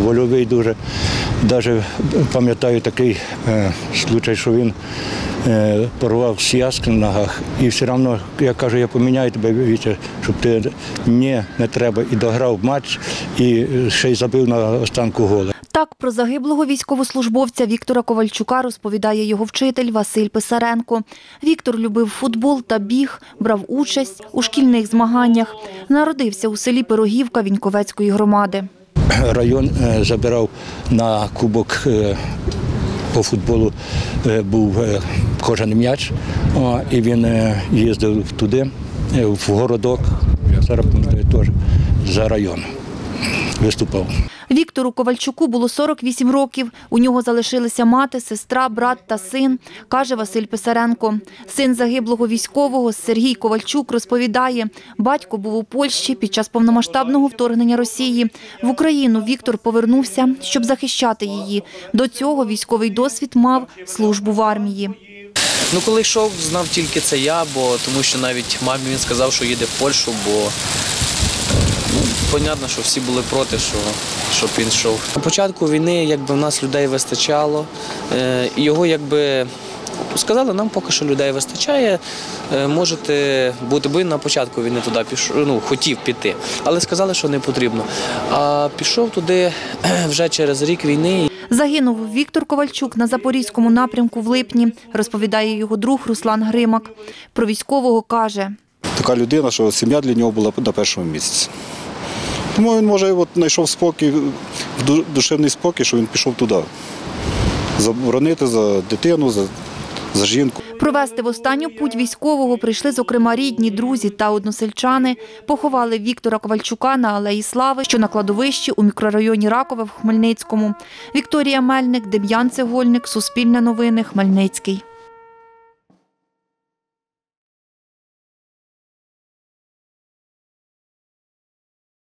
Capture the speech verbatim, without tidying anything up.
Вольовий дуже. Навіть пам'ятаю такий е, случай, що він е, порвав зв'язки на ногах. І все одно, я кажу, я поміняю тебе, Вітя, щоб ти ні, не треба. І дограв матч, і ще й забив на останку гола. Так про загиблого військовослужбовця Віктора Ковальчука розповідає його вчитель Василь Писаренко. Віктор любив футбол та біг, брав участь у шкільних змаганнях. Народився у селі Пирогівка Віньковецької громади. Район забирав на кубок по футболу, був кожен м'яч, і він їздив туди, в городок, зараз теж за район виступав. Віктору Ковальчуку було сорок вісім років. У нього залишилися мати, сестра, брат та син, каже Василь Писаренко. Син загиблого військового Сергій Ковальчук розповідає, батько був у Польщі під час повномасштабного вторгнення Росії. В Україну Віктор повернувся, щоб захищати її. До цього військовий досвід мав службу в армії. Ну, коли йшов, знав тільки це я, бо тому що навіть мамі він сказав, що їде в Польщу, бо понятно, що всі були проти, що, щоб він йшов. На початку війни якби, в нас людей вистачало, і його якби сказали, нам поки що людей вистачає, можете бути, бо він на початку війни туди пішов, ну, хотів піти, але сказали, що не потрібно. А пішов туди вже через рік війни. Загинув Віктор Ковальчук на Запорізькому напрямку в липні, розповідає його друг Руслан Гримак. Про військового каже: така людина, що сім'я для нього була на першому місці. Тому він, може, от, знайшов спокій, душевний спокій, що він пішов туди. Заборонити за дитину, за, за жінку. Провести в останню путь військового прийшли, зокрема, рідні, друзі та односельчани. Поховали Віктора Ковальчука на Алеї Слави, що на кладовищі у мікрорайоні Ракове в Хмельницькому. Вікторія Мельник, Дем'ян Цегольник, Суспільне новини, Хмельницький.